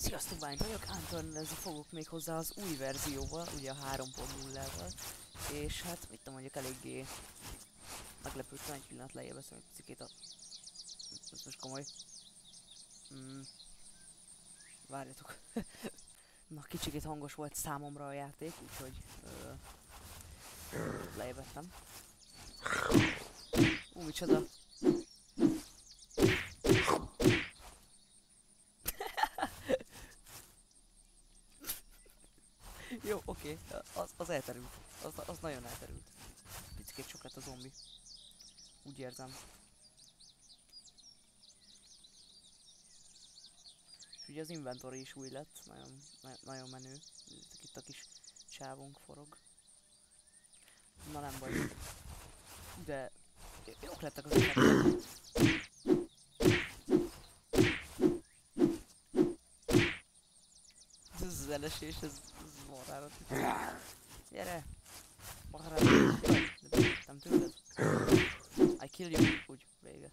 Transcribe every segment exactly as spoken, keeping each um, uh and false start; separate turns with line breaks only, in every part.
Sziasztok, Bány vagyok, Antornezni fogok még hozzá az új verzióval, ugye a három pont nullával, és hát mit tudom, mondjuk eléggé meglepődtem, egy pillanat lejjebb veszem egy cikét a... Ez most komoly. Mm. Várjatok. Na, kicsikét hangos volt számomra a játék, úgyhogy ö, lejjebb vettem. Ú, micsoda. Jó, oké, okay. az, az elterült. Az, az nagyon elterült. Picikét sok lett a zombi. Úgy érzem. És ugye az inventory is új lett, nagyon, na nagyon menő. Itt a kis csávunk forog. Na nem baj. De jók lettek az effektek. Ez az elesés, ez, ez marhára. Gyere! Marhára. Nem tőled? I kill you. Úgy, vége.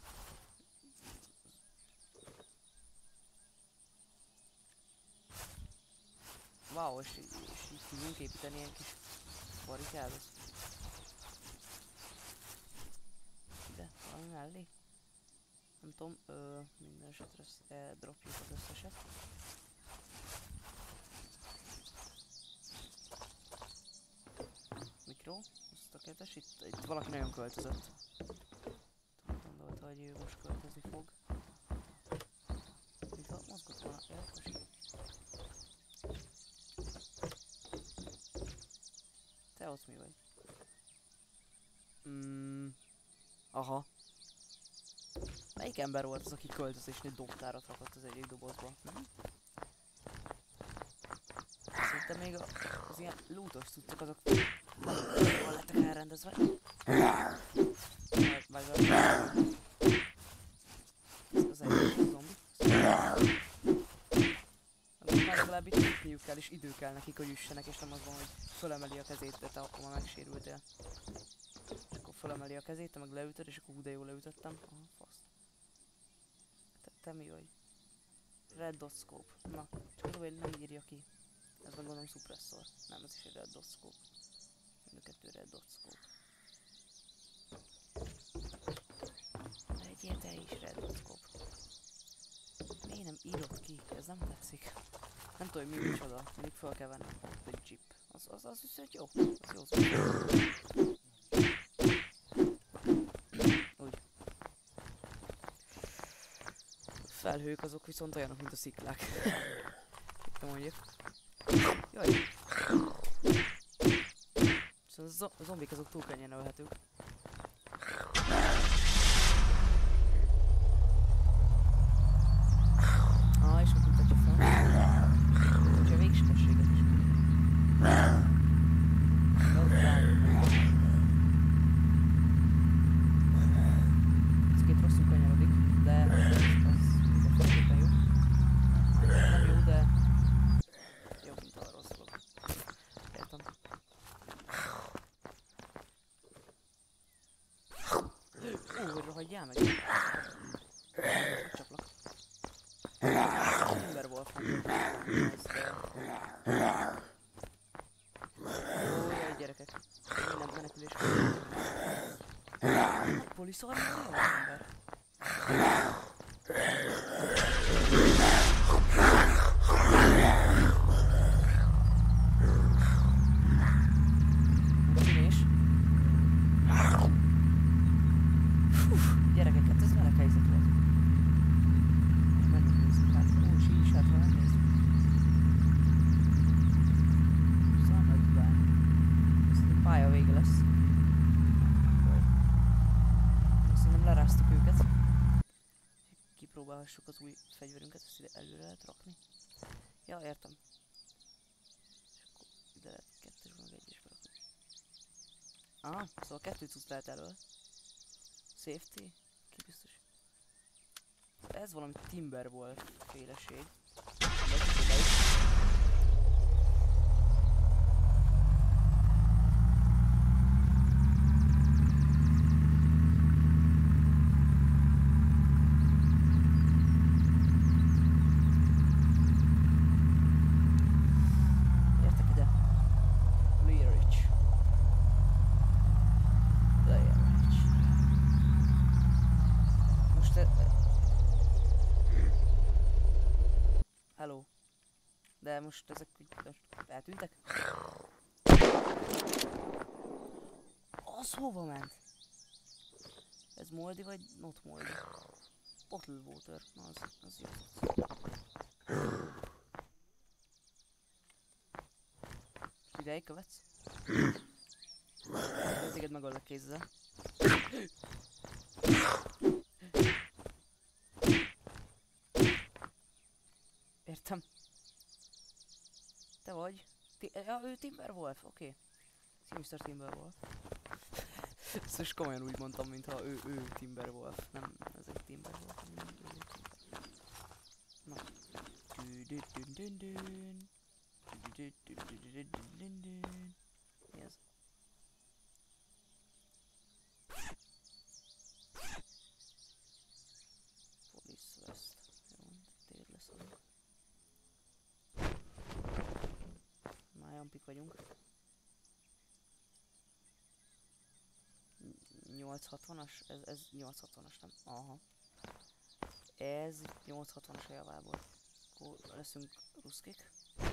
Wow, és, és így tudunk építeni ilyen kis barikádot. Ide, valami mellé. Nem tudom, ö, minden esetre e, dropjuk az összeset. Mikro, azt a kettes, itt, itt valaki nagyon költözött. Gondolta, hogy ő most költözni fog. Itt a mozgott volna, elkosi. Te ott mi vagy? Mm, aha. Melyik ember volt az, aki költözésnél dobtárat rakott az egyik dobozba? Hm? Szerintem még a, az ilyen lootos cuccok azok hol lettek elrendezve. Vagy, vagy az... Ez az egyik zombi. Most már legalább itt tudniuk kell, és idő kell nekik, hogy üssenek, és nem az van, hogy fölemeli a kezét, de te akkor már megsérültél. És akkor fölemeli a kezét, te meg leütöd, és akkor hú de jól leütöttem. Aha, fasz. Te, te mi vagy? Red dot scope. Na, csak az, hogy nem írja ki. Ez meg gondolom suppressor. Nem, ez is egy red dot scope. Mind a kettő red dot scope. Legyél te is red dot scope. Miért nem írod ki? Ez nem tetszik. Nem tudom, hogy mi micsoda. Mindig fel kell venni. Egy chip. Az, az, az viszont jó. Az jó szó. Úgy. Felhők azok viszont olyanok, mint a sziklák. Itt mondjuk. Jaj. Szóval a zombik azok túl könnyen ölhetők. Ah, és ott mutatja fel. Mutatja a végsebességet is. Ez két rosszul kanyarodik, de az mindenféleképpen jó. Nem jó, de jobb, mint a rossz dolog. Értem. Ó, hogy rohadjál meg! Csaplak. Timberwolf. Ó, jaj, gyerekek. Minden menekülés. Poliszarra van az ember? Tűnés. Fú, gyerekek, hát ez meleg helyzet volt. Menjünk nézzük, hát ó, sí is hát van, nézzük. Számadbár. Szerintem pálya vége lesz. Szerintem leráztuk őket. Kipróbálhassuk az új fegyverünket, ezt ide előre lehet rakni. Ja, értem. És akkor ide lehet kettős meg egyesbe rakni. Aha, szóval kettőt cucc lehet elől. Safety, ki biztos. Ez valami Timberwolf féleség. hello. De most ezek úgy most eltűntek? Az hova ment? Ez moldi vagy not moldi? Bottle water. Na az, az jó. Ideig követsz? Téged megöllek kézzel. Értem. Te vagy? Ti ja, ő Timberwolf, oké. Okay. miszter Timberwolf. Ezt most komolyan úgy mondtam, mintha ő, ő Timberwolf. Nem, ez egy Timberwolf. Nem, ő egy Timberwolf. Na. Mi ez? Police West. Jó, téged leszorunk. Már jampik vagyunk. nyolc hatvanas? Ez, ez nyolc hatvanas, nem? Aha. Ez nyolc hatvanas a javából. Akkor leszünk ruszkik.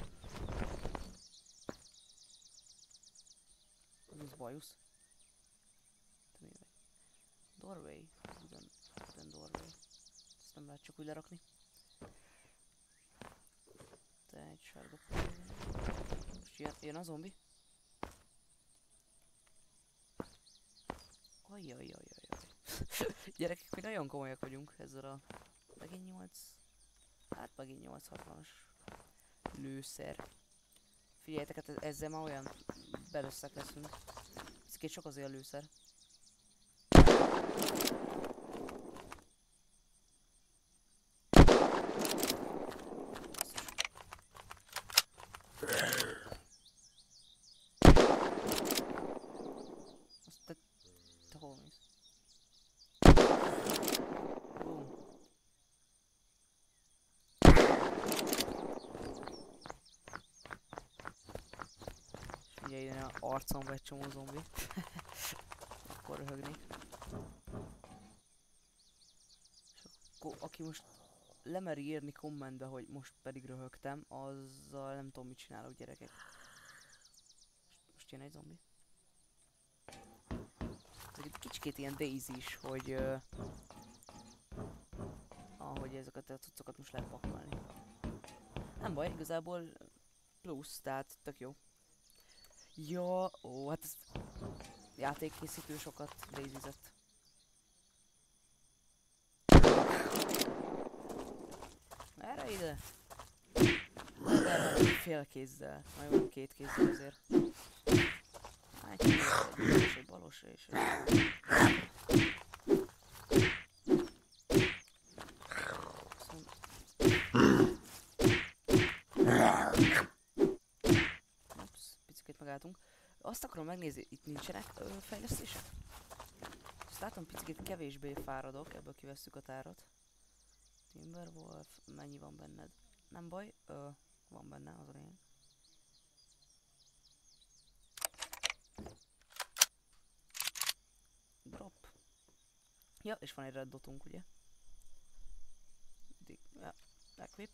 Ez bajusz. Te mi vagy? Doorway. Ugyan, ugyan doorway. Ezt nem lehet csak úgy lerakni. Te egy sárga. Most jön, jön a zombi. Ajjajajajaj. Gyerekek, mi nagyon komolyak vagyunk ezzel a... Megint nyolc... Hát megint nyolc hatvanas lőszer. Figyeljetek, hát ezzel már olyan belösszek leszünk. Ez két sok azért a lőszer. Azt te... Te hol mész? Boom. Ugye jön a arcomba egy csomó zombi. Akkor röhögnék. És akkor aki most lemeri írni kommentbe, hogy most pedig röhögtem, azzal nem tudom mit csinálok, gyerekek. Most jön egy zombi. Ez egy kicsikét ilyen Daisy is, hogy uh, ahogy ezeket a cuccokat most lehet pakolni. Nem baj, igazából plusz, tehát tök jó. Ja, ó, hát ez játékkészítő sokat Daisy-zett. Erre ide? De fél kézzel, na jó, két kézzel azért. Egy kézzel, egy és egy balosra és egy... Ups, picit megálltunk. Azt akarom megnézni, itt nincsenek ö, fejlesztések? Azt látom, picit kevésbé fáradok, ebből kivesszük a tárat. Timberwolf, mennyi van benned? Nem baj, ö, van benne, az a lényeg. Drop. Ja, és van egy red dotunk, ugye? Dig, ja, equip.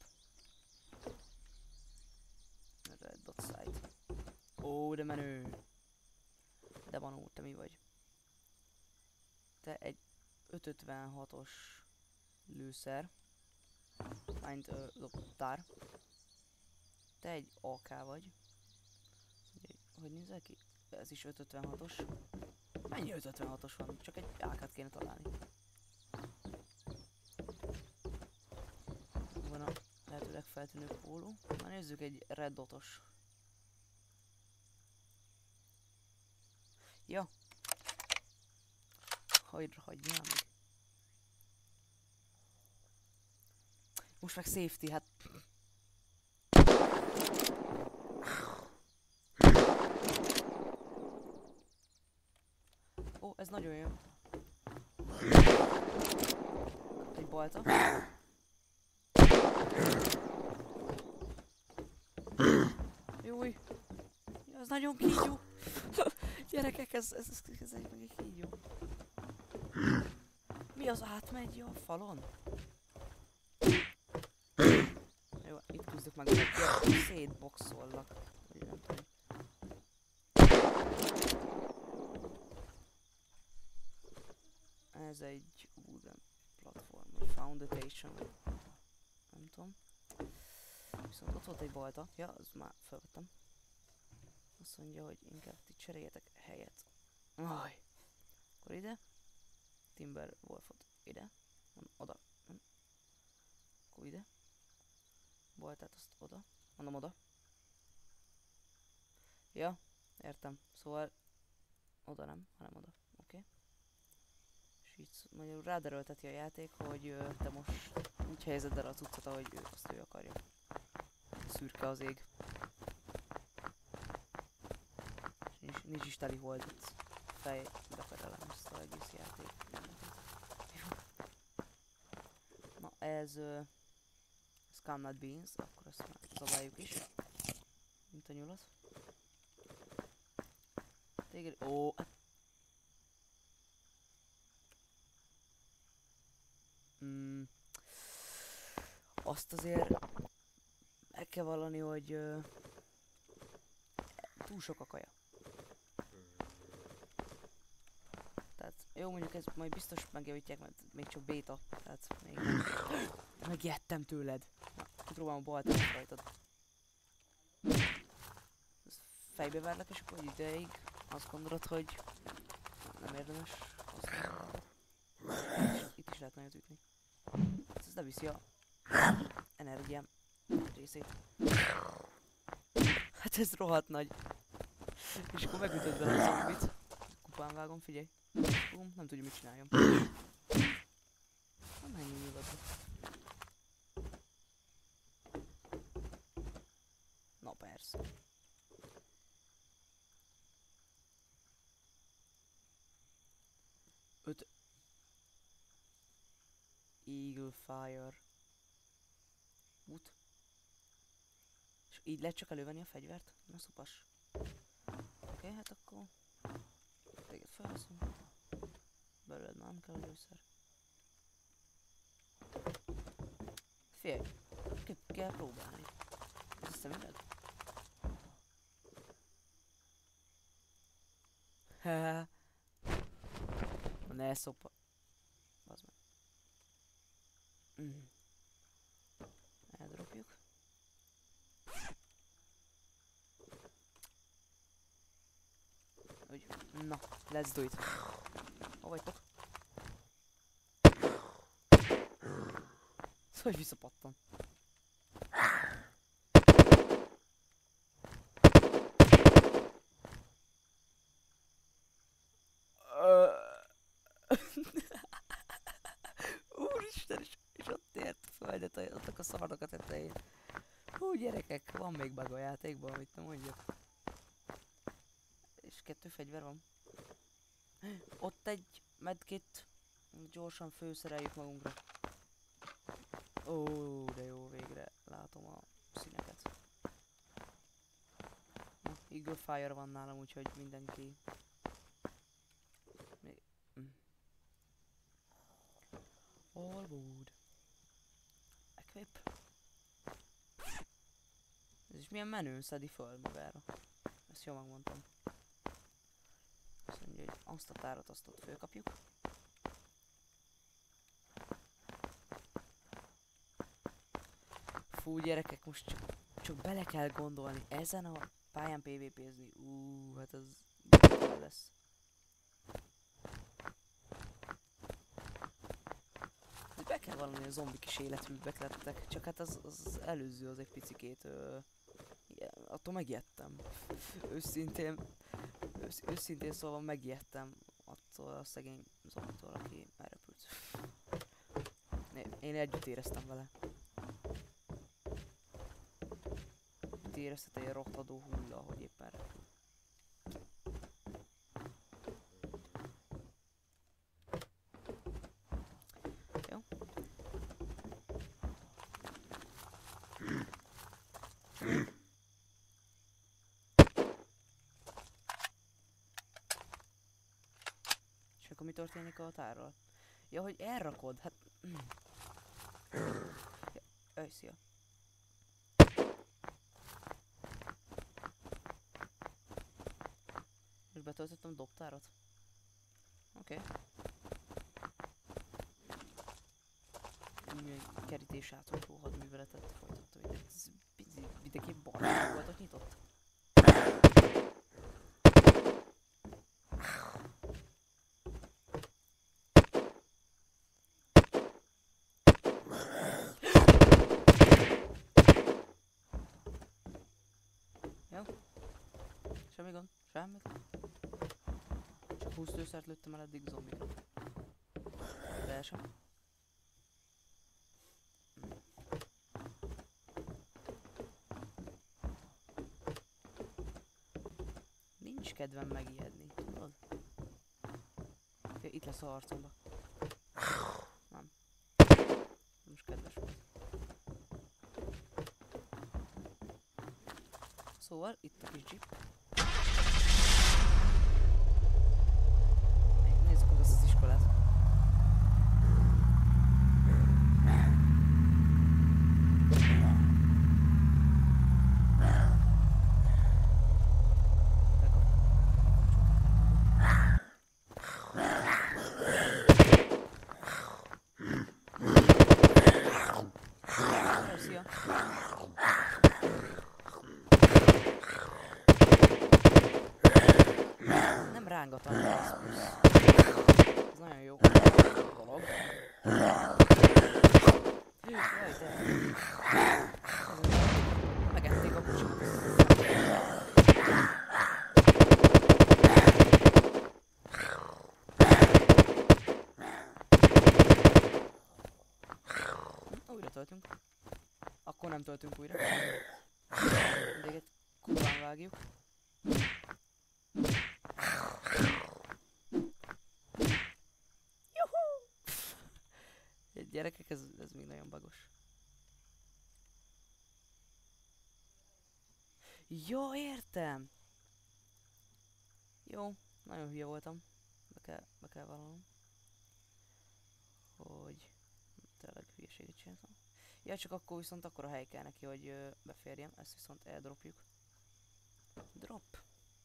Red dot site. Ó, de menő! De Manó, te mi vagy? Te egy ötszázötvenhatos lőszer. Mind ö, loptár. Te egy á ká vagy. Hogy nézel ki? Ez is ötszázötvenhatos. Mennyi ötszázötvenhatos van? Csak egy á kát kéne találni. Van a lehetőleg feltűnő póló. Na nézzük egy red dotos. Ja. Hagyra hagyjál meg. Most meg safety, hát... Ó, ez nagyon jó. Egy balta. Júj. Ez nagyon kígyó. Gyerekek, ez, ez, ez, ez egy meg egy kígyó. Mi az átmegy a falon? Jó, itt Nézzük meg, hogy szétboxollak. Vagy nem tudom. Ez egy wooden platform, vagy foundation, vagy nem tudom. Viszont ott volt egy balta. Ja, az már felvettem. Azt mondja, hogy inkább ti cseréljetek helyet. Aj. Akkor ide. Timber Wolfot ide. Nem, oda. Nem. Akkor ide. Baltát azt oda. Mondom oda. Ja, értem. Szóval oda nem, hanem oda. Oké. Okay. És így magyarul ráderőlteti a játék, hogy ö, te most úgy helyezed el a cuccot, ahogy ő, azt ő akarja. Szürke az ég. És nincs, nincs is teli holdot. Fej beperelem ezt az egész játék. Na ez... Uh, ez Canned Beans, akkor ezt már zabáljuk is. Mint a nyulat. Téged... Ó! Mm. Azt azért... Meg kell vallani, hogy... Uh, túl sok a kaja. Tehát jó, mondjuk ez majd biztos megjavítják, mert még csak béta. Tehát még nem... Megijedtem tőled. Na, kipróbálom a baltát rajtad. Ezt fejbe verlek, és akkor ideig azt gondolod, hogy nem érdemes használni. Itt is lehet nagyot ütni. Ez nem viszi a energiám részét. Hát ez rohadt nagy. És akkor megütöd vele a zombit. Kupán vágom, figyelj. Bum, nem tudja mit csináljam. Nem ennyi nyugodva. Na persze. Öt... Eagle Fire. Út. És így lehet csak elővenni a fegyvert? Na szupas. Oké, okay, hát akkor... Téged felveszünk. Belőled már nem kell a gyógyszer. Félj! Ki kell próbálni. Ez a szemüveg? Haha. Ne szopa. Bazd meg. Mm. Eldropjuk. Úgy. Na, let's do it. Hol vagytok? Szóval visszapattan. Úristen, és, és ott ért föl, de ott a szarnak a tetején. Hú, gyerekek, van még bug a játékban, amit nem mondjak. És kettő fegyver van. Ott egy medkit. Gyorsan főszereljük magunkra. Ó, de jó, végre látom a színeket. Na, Eagle Fire van nálam, úgyhogy mindenki... Még... Mm. All wood. Equip. Ez is milyen menőn szedi föl magára. Ezt jól megmondtam. Azt mondja, hogy azt a tárat azt ott fölkapjuk. Fú, gyerekek, most csak, csak bele kell gondolni ezen a pályán pé vé pézni. Ú, hát az lesz. De be kell valami, a zombik is életűbbek lettek, csak hát az, az előző az egy picikét... Ö, yeah, attól megijedtem. Őszintén, ősz, őszintén szóval megijedtem attól a szegény zombitól, aki elrepült. Én együtt éreztem vele. Érezted egy rothadó hulla, hogy éppen repül. Jó? És akkor mi történik a tárral? Ja, hogy elrakod, hát... Ja, öj, szia. letöltöttem a dobtárat. Oké. Okay. Úgy még kerítés átoltó hadműveletet folytattam. Ez mindenképp barna voltak nyitott. Jó. Semmi gond, semmi gond. Csak húsz lőszert lőttem el eddig zombikra. De sem. Nincs kedvem megijedni, tudod? Ja, itt lesz a arcomba. Nem. Nem is kedves volt. Szóval, itt a kis jeep. Nézzük meg azt az iskolát. Rángatom, ez nagyon jó dolog. Jaj, de... Megették a kocsimat. Újra töltünk. Akkor nem töltünk újra. Mindeget kurván vágjuk. Gyerekek, ez, ez még nagyon bagos. Jó, értem! Jó, nagyon hülye voltam. Be kell, be kell vallanom. Hogy... tényleg hülyeséget csináltam. Ja, csak akkor viszont akkor a hely kell neki, hogy ö, beférjem. Ezt viszont eldropjuk. Drop!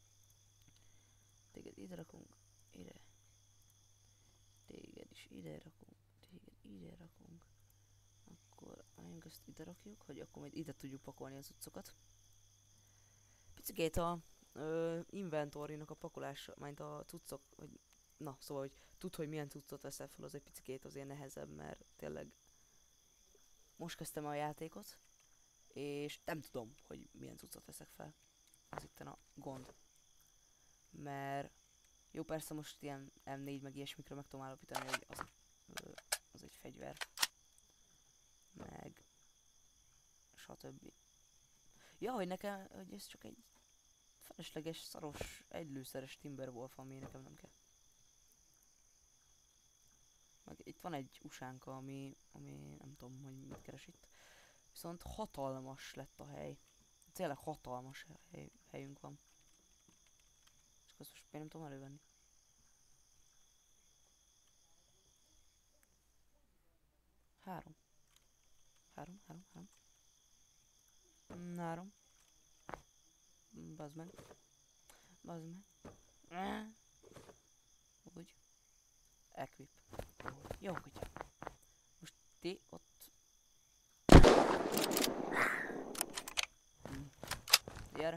Téged ide rakunk. Ide. Téged is ide rakunk. Ide rakunk. Akkor álljunk, ezt ide rakjuk, hogy akkor majd ide tudjuk pakolni az utcokat. Picikét a ö, inventorinak a pakolása, majd a cuccok, hogy na, szóval, hogy tudd, hogy milyen cuccot veszel fel, az egy picikét azért nehezebb, mert tényleg most kezdtem a játékot, és nem tudom, hogy milyen cuccot veszek fel. Az itten a gond. Mert jó, persze most ilyen em négy meg ilyesmikre meg tudom állapítani, hogy az ö, az egy fegyver, meg stb. Ja, hogy nekem, hogy ez csak egy felesleges, szaros, egylőszeres Timberwolf, ami nekem nem kell. Meg itt van egy usánka, ami, ami nem tudom, hogy mit keres itt. Viszont hatalmas lett a hely. Tényleg hatalmas hely, helyünk van. Csak azt most én nem tudom elővenni. Három. Három, három, három. Mm, három. Bazd meg. Bazd meg. Úgy. Equip. Jó, kutya. Most ti ott... Mm. Gyere.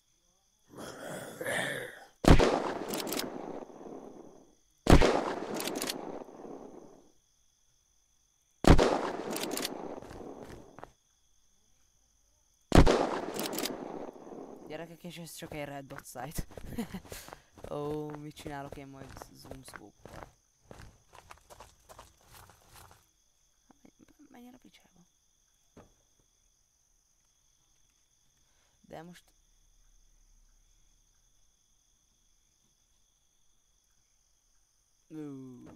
Gyerekek, és ez csak egy red dot site. Ó, oh, mit csinálok én majd zoom scope-val? Menjen a picsába. De most... Uh.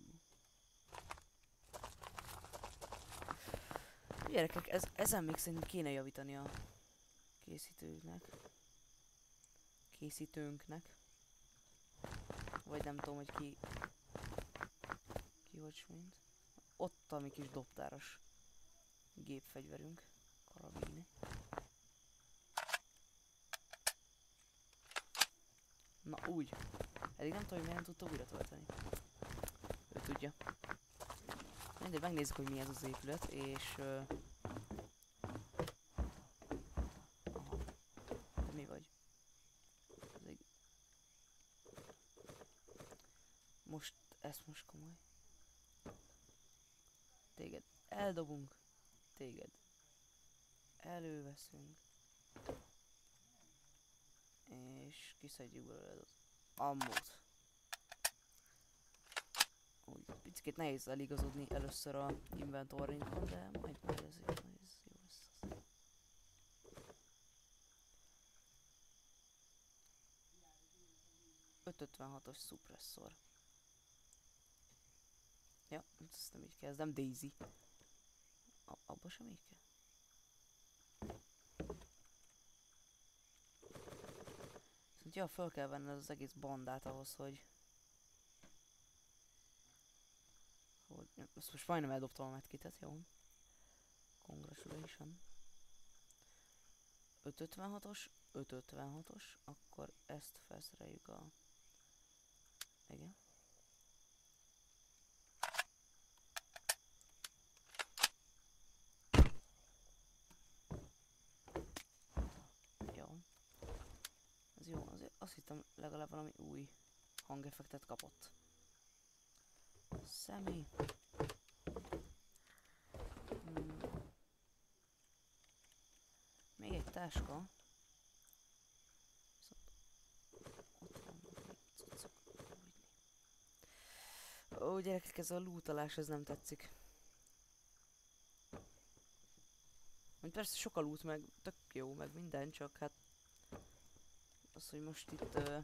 Gyerekek, ez, ezen még szerintem kéne javítani a készítőknek. Készítőnknek. Vagy nem tudom, hogy ki... Ki hogy mint. Ott a mi kis dobtáros gépfegyverünk. Karabíni. Na, Na úgy. Eddig nem tudom, hogy miért nem tudta újra tölteni. Ő tudja. Mindegy, megnézzük, hogy mi ez az épület, és... Uh... Aha. De mi vagy? Ez egy... Most... Ez most komoly. Téged eldobunk. Téged előveszünk. És kiszedjük belőle az ammót. Úgy picit nehéz eligazodni először a inventorinkon, de majd majd ez, majd ez jó lesz. ötszázötvenhatos szupresszor. Ja, ezt nem így kezdem, Daisy. A, abba sem így kell. Szóval ja, föl kell venni az egész bandát ahhoz, hogy... hogy... Ezt most majdnem eldobtam a medkitet, jó? Congratulations. ötszázötvenhatos, ötszázötvenhatos, akkor ezt felszereljük a... Igen. Jó. Ez jó, azért azt hittem legalább valami új hangeffektet kapott. Személy. Hmm. Még egy táska. Ott van cuccok. Ó, gyerekek, ez a lootalás, ez nem tetszik. Mint persze sok a loot, meg tök jó, meg minden, csak hát... Az, hogy most itt... Uh,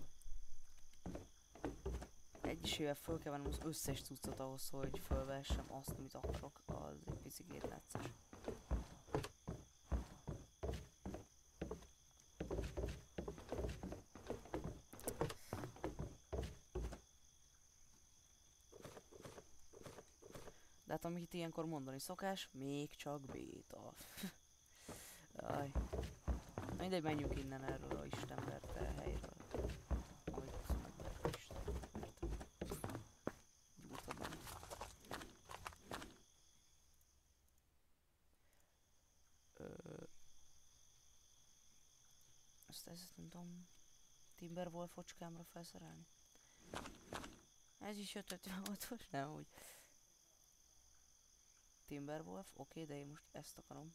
egyesével föl kell vennem az összes cuccot ahhoz, hogy fölvessem azt, amit akarok, az egy picit necces. De hát amit ilyenkor mondani szokás, még csak béta. Aj. Mindegy, menjünk innen erről a istenverte helyről. Ahogy azt megvert Isten. Gyúrtad meg. Ö... Ezt, ezt nem tudom... Timberwolf focskámra felszerelni. Ez is jött ötvenhatos, nem úgy. Timberwolf, oké, okay, de én most ezt akarom.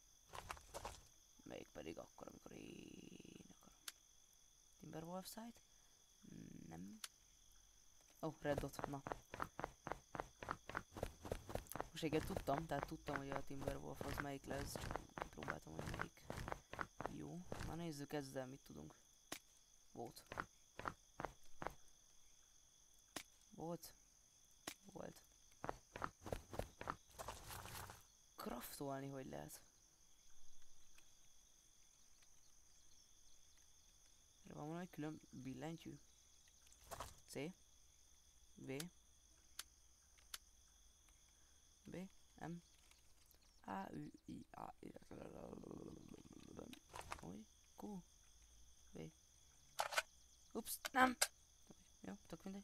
Még pedig akkor, amikor én akarom. Timberwolf site? Nem. Ó, oh, red dot, na. Most egyet tudtam, tehát tudtam, hogy a Timberwolf az melyik lesz, csak próbáltam, hogy melyik. Jó, na nézzük ezzel, mit tudunk. Volt. Volt. Volt. Craftolni hogy lehet? Erre van valami külön billentyű? C. V. B. M. A. U. I. A. Oly. Q. V. Ups, nem! Jó, tök mindegy.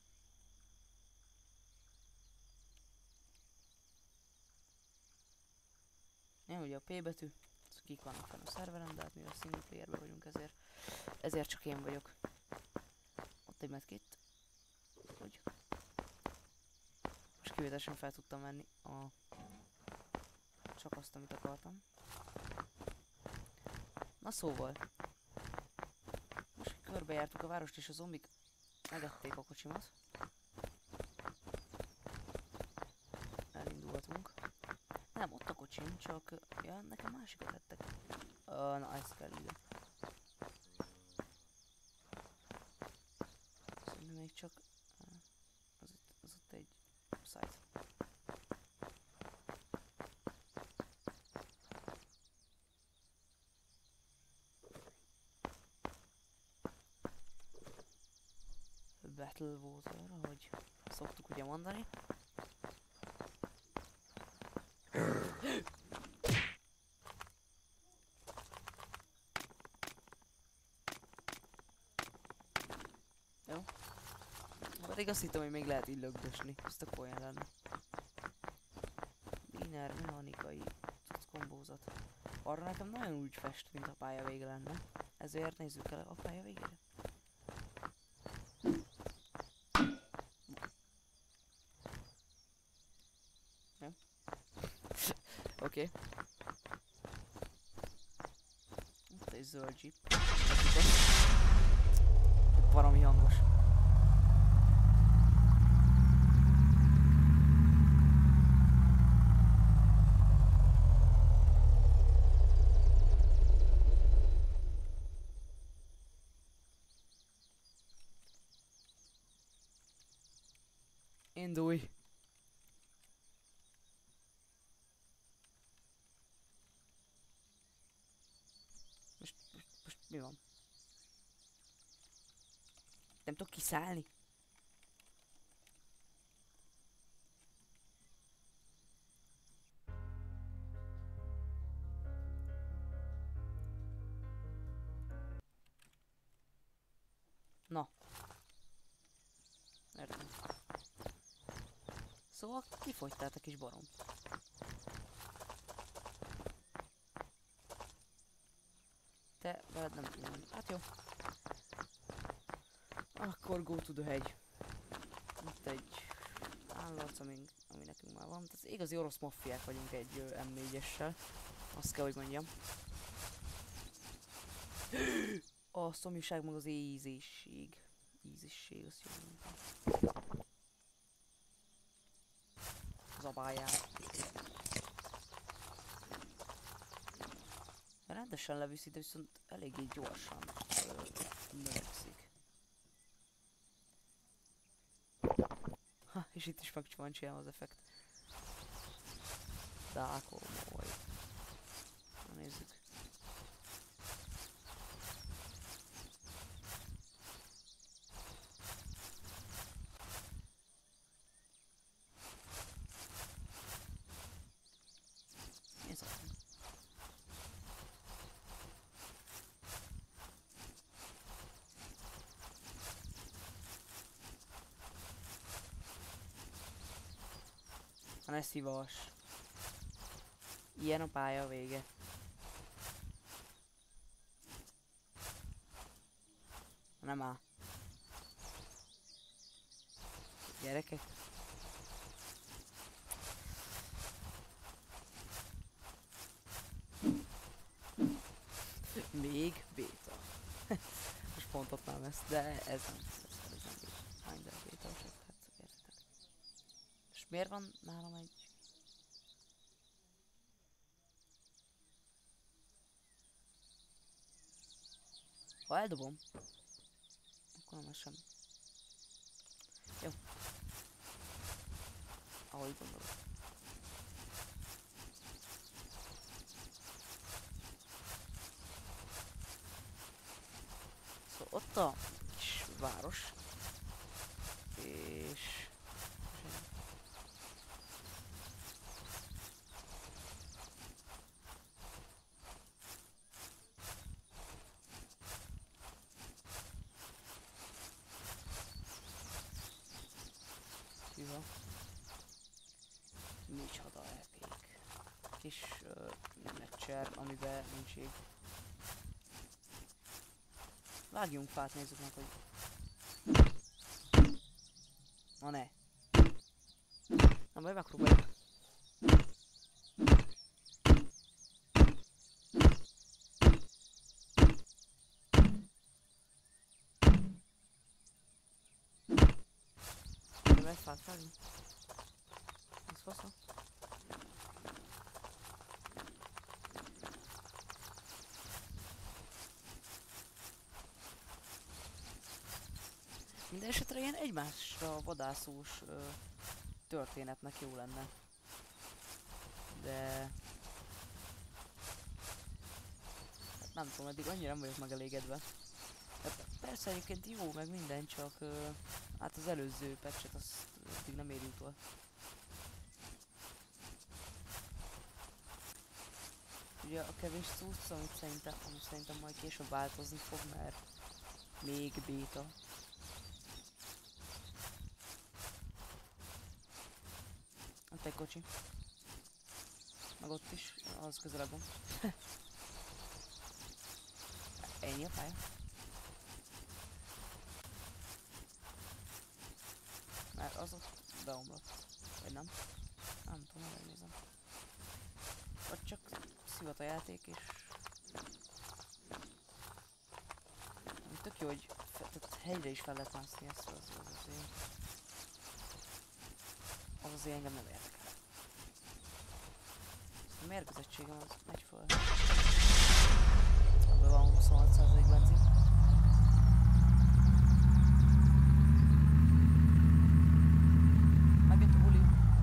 Nem, ugye a P betű, kik vannak fenn a szerveren, de hát mivel single playerben vagyunk, ezért, ezért csak én vagyok. Ott egy medkit. Hogy? Most kivételesen fel tudtam venni a... csak azt, amit akartam. Na szóval. Most körbejártuk a várost, és a zombik megették a kocsimat. Elindulhatunk. Nem, ott a kocsim, csak... Ja, nekem másikat lettek. Uh, na, ez kell ide. Szerintem még csak... Uh, az, ott, az ott egy site. Battle Water, ahogy szoktuk ugye mondani. Pedig azt hittem, hogy még lehet így lögdösni. Ez tök olyan lenne. Biner, mechanikai, cucc kombózat. Arra nekem nagyon úgy fest, mint a pálya vége lenne. Ezért nézzük el a pálya végére. Nem? Oké. Okay. Itt egy zöld jeep. Valami hangos. Indulj! Most, most, most mi van? Nem tudok kiszállni? Na. Értem. Szóval kifogytál a kis barom. Te veled nem tudom. Hát jó. Akkor go to the hegy. Itt egy állarc, ami, ami nekünk már van. Tehát igazi orosz maffiák vagyunk egy uh, em négyessel. Azt kell, hogy mondjam. A szomjúság meg az ízésség. Ízésség, azt jól mondtam. Zabáljál. Rendesen leviszi, de viszont eléggé gyorsan növekszik. Ha, és itt is meg van csinálva az effekt. Dákolmój. Na nézzük. Ez az. Ne szívas. Ilyen a pálya vége. Nem áll. Gyerekek. Még béta. Most pontottam ezt, de ez nem. Ez nem béta. Finder béta, csak hát érted. És miért van nálam egy... Ha eldobom, akkor nem lesz semmi. Jó. Ahogy gondolod. Szóval ott a kis város. És... Szíva. Micsoda epék. Kis uh, meccser, amiben nincs ég. Vágjunk fát, nézzük meg, hogy... Na ne! Na majd megpróbáljuk. Nem lehet fát vágni? Ez fasza. Minden esetre ilyen egymásra vadászós ö, történetnek jó lenne. De... Hát nem tudom, eddig annyira nem vagyok megelégedve. Hát persze egyébként jó, meg minden, csak ö, hát az előző patchet azt eddig nem érjük el. Ugye a kevés cucc, amit szerintem, amit szerintem majd később változni fog, mert még béta. Ott egy kocsi. Meg ott is, az közelebb van. Ennyi a pálya. Mert az ott beomlott. Vagy nem? Nem tudom, megnézem. Vagy csak szivat a játék és... Tök jó, hogy fe, tehát helyre is fel lehet mászni, ezt az, az azért... Az azért engem nem érdekel. A mérgezettségem az megy föl. Abban van huszonhat százalék benzin. Megjött a buli.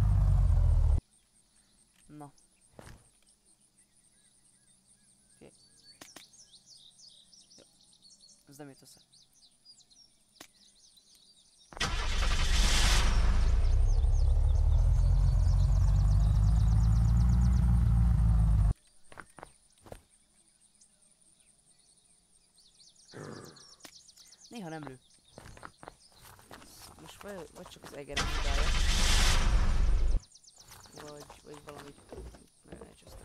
Na. Oké. Jó. Ez nem jött össze. Néha nem lő. Most vagy, vagy csak az egerem hibája. Vagy, vagy valami... Nagyon elcsesztek.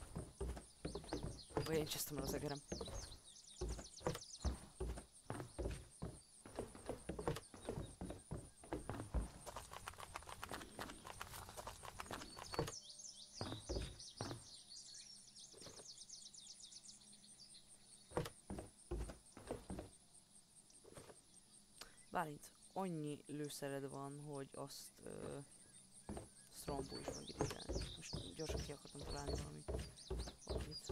Vagy én csesztem el az egerem. Bálint, annyi lőszered van, hogy azt uh, Strombo is megirigyelni. Most gyorsan ki akartam találni valamit. valamit.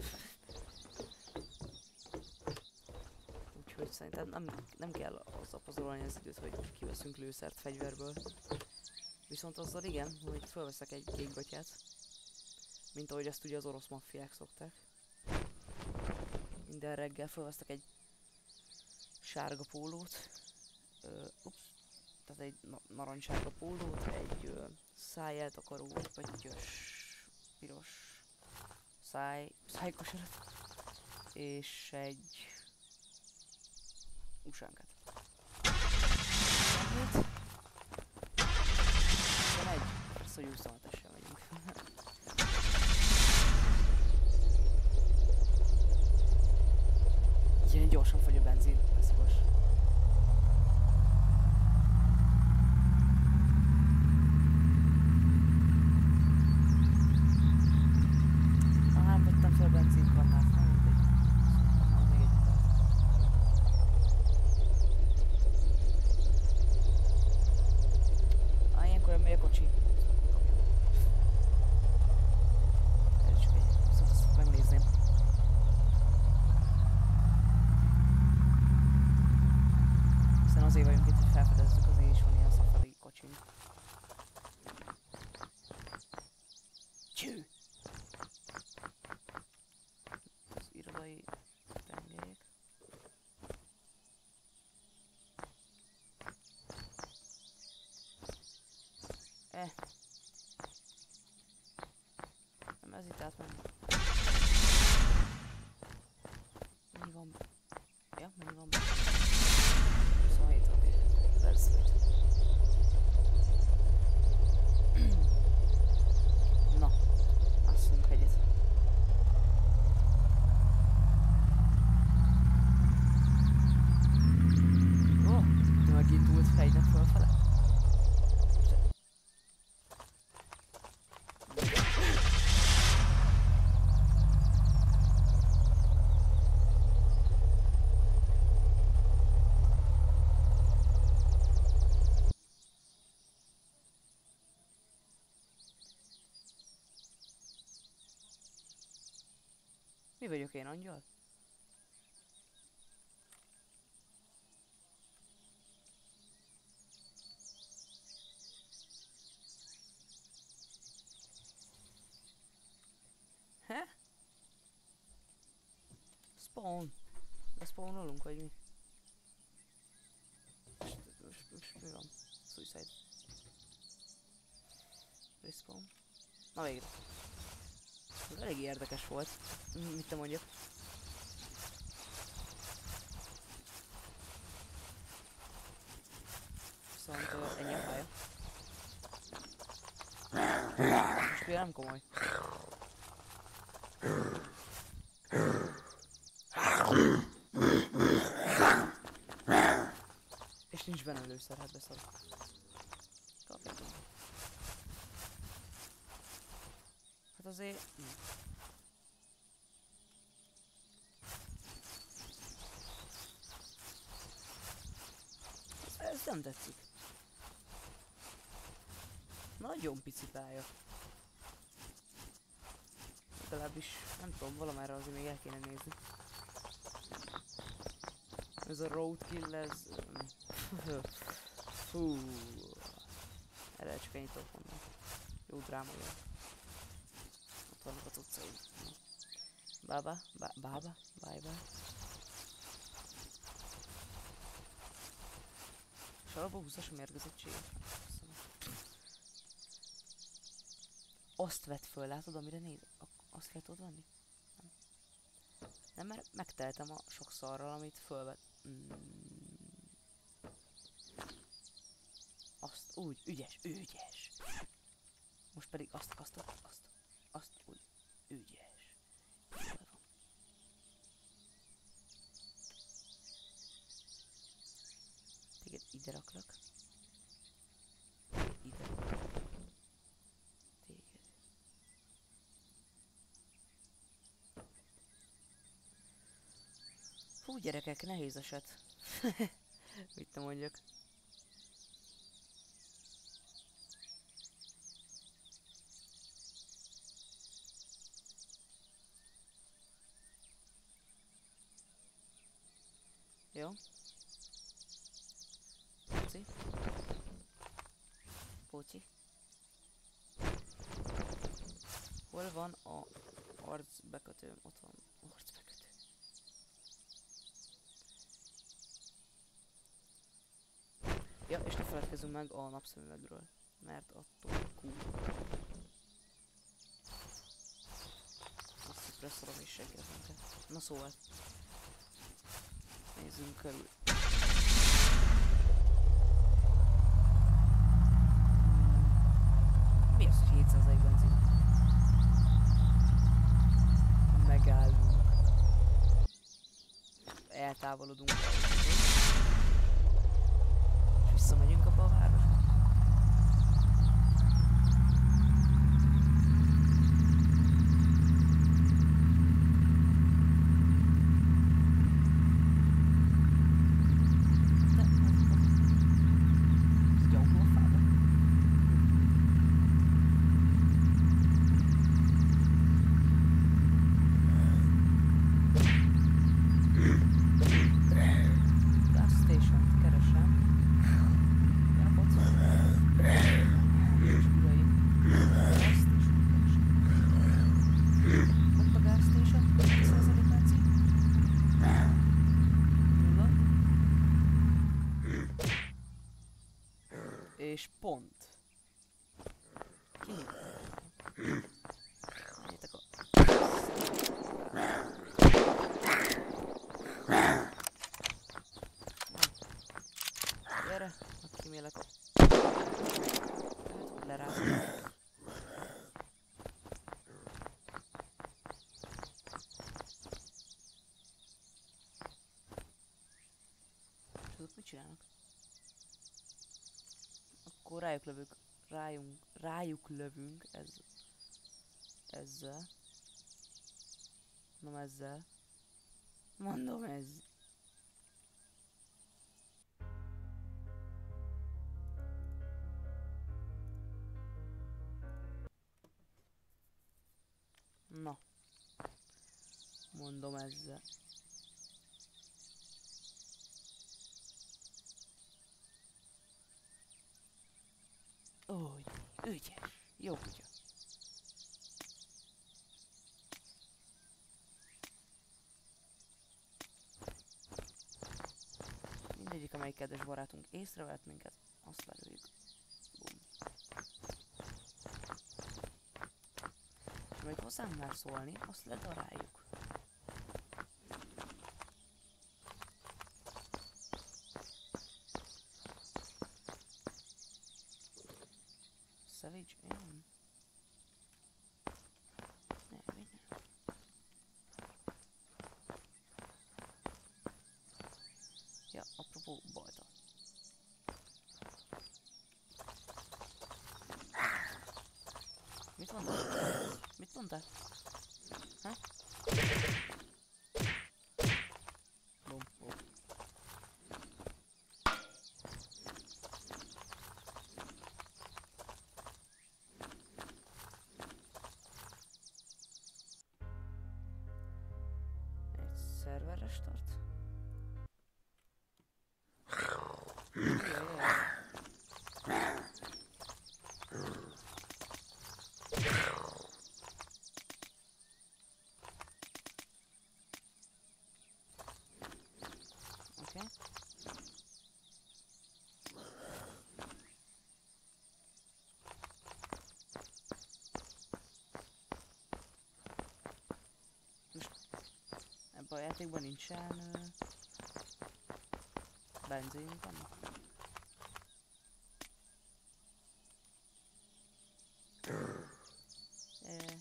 Úgyhogy szerintem nem, nem kell azzal pazarolni az időt, hogy kiveszünk lőszert fegyverből. Viszont azzal igen, hogy felveszek egy kék gatyát. Mint ahogy ezt ugye az orosz maffiák szokták. Minden reggel felveszek egy sárga pólót. Uh, ups, tehát egy na narancssárga pólót, egy uh, szájeltakaró, pöttyös, piros száj, szájkosarat, és egy usánkát. huszonegyet. Persze, hogy huszonhat-essel megyünk. Ilyen gyorsan fogy a benzin, ne szívas. Azért vagyunk itt, hogy felfedezzük, azért is van ilyen szafari kocsink. Cső! Az irodai tengelyek. Eh. Nem ez itt átmenni. Mennyi van? Ja, mennyi van? huszonhét, oké. Persze. Na, asszunk hegyet. Ó, oh, de megindult fejnek fölfele. Mi vagyok én, angyal? He? Spawn. Lespawnolunk, vagy mi? Most, most, most mi van? Suicide. Respawn. Na végre. Ez elég érdekes volt. Mit te mondjak? Viszont uh, ennyi a pálya. Most ugye nem komoly. És nincs benne lőszer, hát beszarok. Kapjátok. Hát azért... Hm. Ez nem tetszik. Nagyon pici pálya. Legalábbis nem tudom, valamára azért még el kéne nézni. Ez a roadkill, ez... Fú... Erre csak ennyit tudok mondani. Jó dráma jön. Ott vannak a cuccaim. Bába, bá bába, bye bye. És alapból húszas a mérgezettséget. Azt vett föl, látod, amire néz? Azt kell tudod venni? Nem. Nem, mert megteltem a sok szarral, amit fölvett. Mm. Azt, úgy, ügyes, ügyes. Most pedig azt, azt, azt, azt, azt, úgy, ügyes. Téged ide raklak. Ide raklak. Téged. Fú, gyerekek, nehéz eset. Mit nem mondjak. Jó. Póci. Póci. Hol van a arc bekötőm? Ott van arc bekötő. Ja, és ne feledkezzünk meg a napszemüvegről, mert attól cool. A szupresszorom is segít minket. Na szóval. Nézzünk körül. Mi az, hogy hétszázalék benzin? Megállunk. Eltávolodunk. És visszamegyünk abba a városba. És pont. Ki? Menjetek a... Gyere, hát kimélek a... Lerázom. És azok mit csinálnak? Akkor rájuk lövünk, rájunk, rájuk lövünk, ez, ezzel, nem ezzel, mondom ez. Na, mondom ezzel. Úgy, ügyes, jó kutya. Mindegyik, amelyik kedves barátunk észrevett minket, azt lelőjük. Bum. És amelyik hozzánk már szólni, azt ledaráljuk. Savage, én? Ó, bajta. Mit mondtál? Mit mondtál? Ha? Bum, bum. Egy szerver restart. Okay. Most ebben a játékban nincsen uh, benzin vannak. Yeah.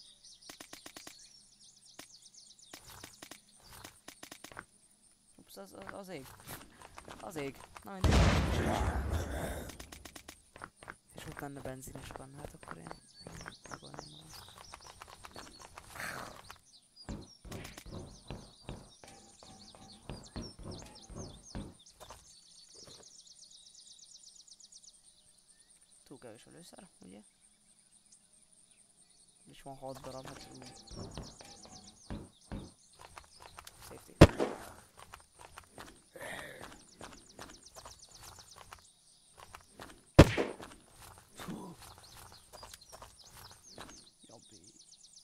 Ups, az, az, az ég. Az ég. Na mindegy. És ott lenne benzines van, hát akkor én megoldom. Túl kevés a lőszer, ugye? És van hat darab, hát úgy. Safety. Jobbi.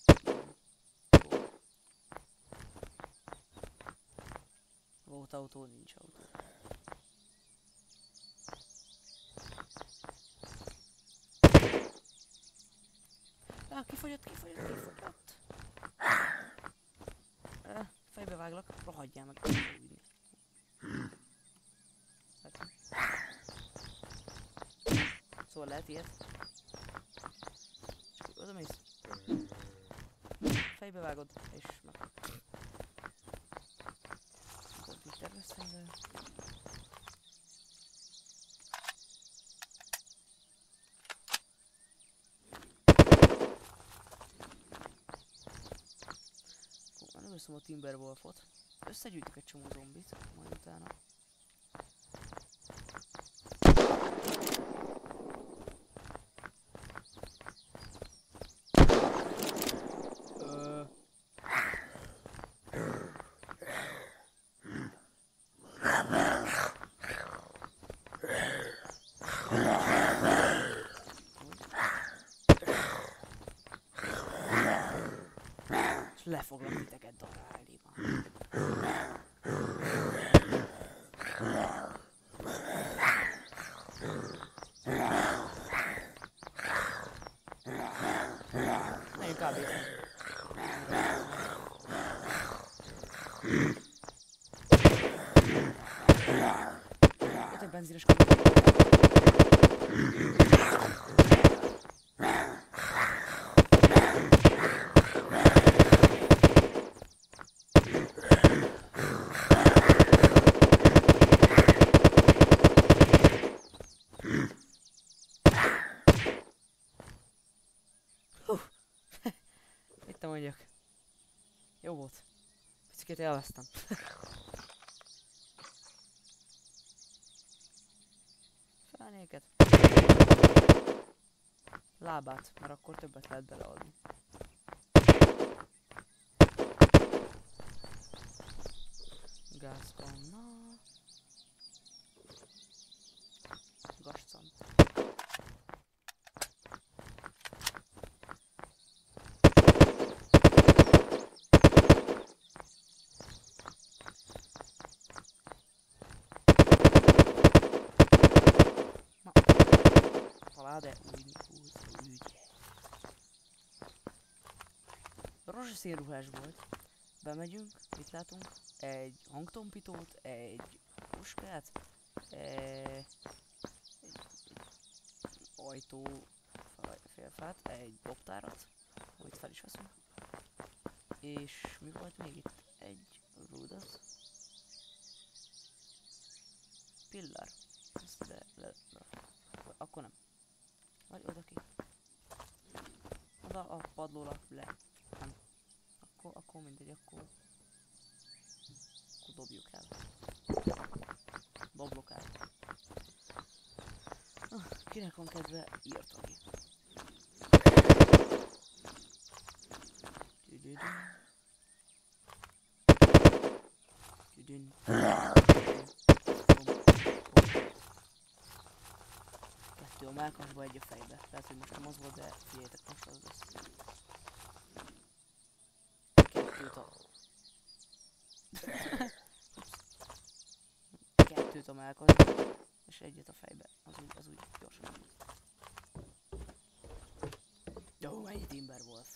Volt autó, nincs autó. Ah, kifogyott, kifogyott, kifogyott. Uh, fejbe váglak, rohadjál meg. Hát. Szóval lehet ilyet. Oda mész. Fejbe vágod, és meg. Pont így terveztem, de... Először a Timberwolfot. Összegyűjtök egy csomó zombit, majd utána. Ö... És lefoglak titeket darálni van. Ne kábít. Itt egy benzines kabít. Itt te mondjak. Jó volt. Picit elvesztem. Fenéket. Lábát, mert akkor többet lehet beleadni. Gázkanna. Gascant. Na. Talál, de úgy húz, úgy. Rózsaszín ruhás volt. Bemegyünk, mit látunk? Egy hangtompítót, egy puskát, e... egy, egy ajtó félfát, egy dobtárat, amit fel is veszünk. És mi volt még itt? Egy rudat. pillar. Ezt le, le, le. Akkor nem. Vagy oda ki. Oda a padlóra le. Nem. Akkor, akkor mindegy, akkor... Akkor dobjuk el. Doblok el. Ah, kinek van kedve, írta ki. Tüdüdün. Tüdün. Kettő a mellkasba, egy a fejbe. Lehet, hogy most nem az volt, de figyeljetek, most az lesz. Kettőt a... Kettőt a mellkasba, és egyet a fejbe. Az úgy, az úgy gyorsan. Jó, mennyi Timberwolf.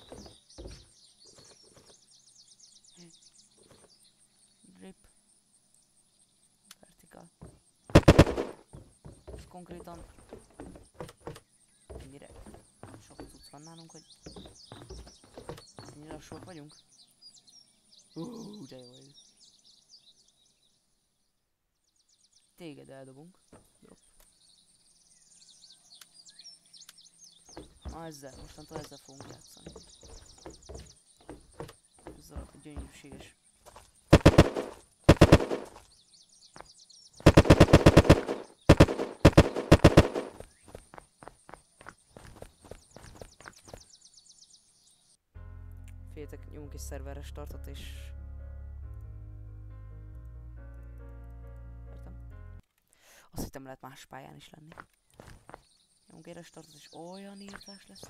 Grip. Vertical. Ez konkrétan ennyire sok cucc van nálunk, hogy ennyire lassúak vagyunk. Uuuuh, de jó ez. Téged eldobunk. Drop. Na ezzel, mostantól ezzel fogunk játszani. Ezzel a gyönyörűséges. Féltek, nyomunk egy szerverre startot és... Értem? Azt hittem lehet más pályán is lenni. Nyomunk egy startot és olyan írtás lesz.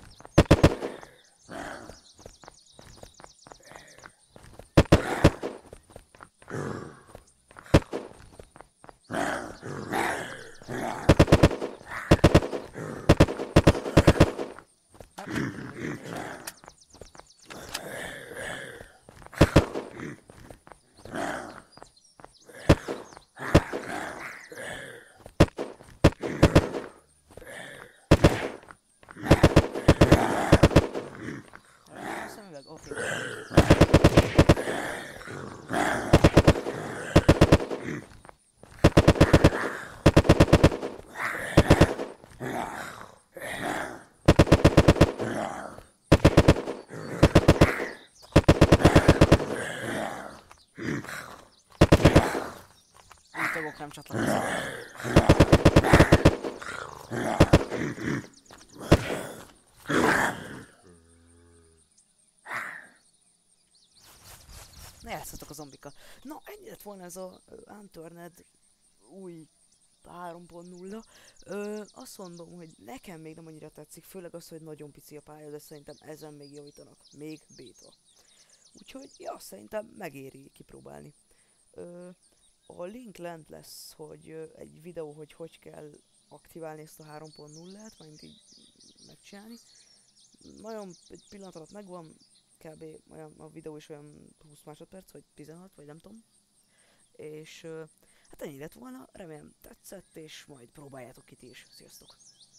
Tagok nem csatlakoznak. Ne játszatok a zombikkal. Na, ennyi lett volna ez a uh, Unturned új három pont nulla. Ö, azt mondom, hogy nekem még nem annyira tetszik, főleg az, hogy nagyon pici a pálya, de szerintem ezen még javítanak. Még béta. Úgyhogy, ja, szerintem megéri kipróbálni. Ö, a link lent lesz, hogy ö, egy videó, hogy hogy kell aktiválni ezt a három pont nullát, majd így megcsinálni. Nagyon egy pillanat alatt megvan, kb. Olyan, a videó is olyan húsz másodperc, vagy tizenhat, vagy nem tudom. És ö, hát ennyi lett volna, remélem tetszett, és majd próbáljátok ki ti is. Sziasztok!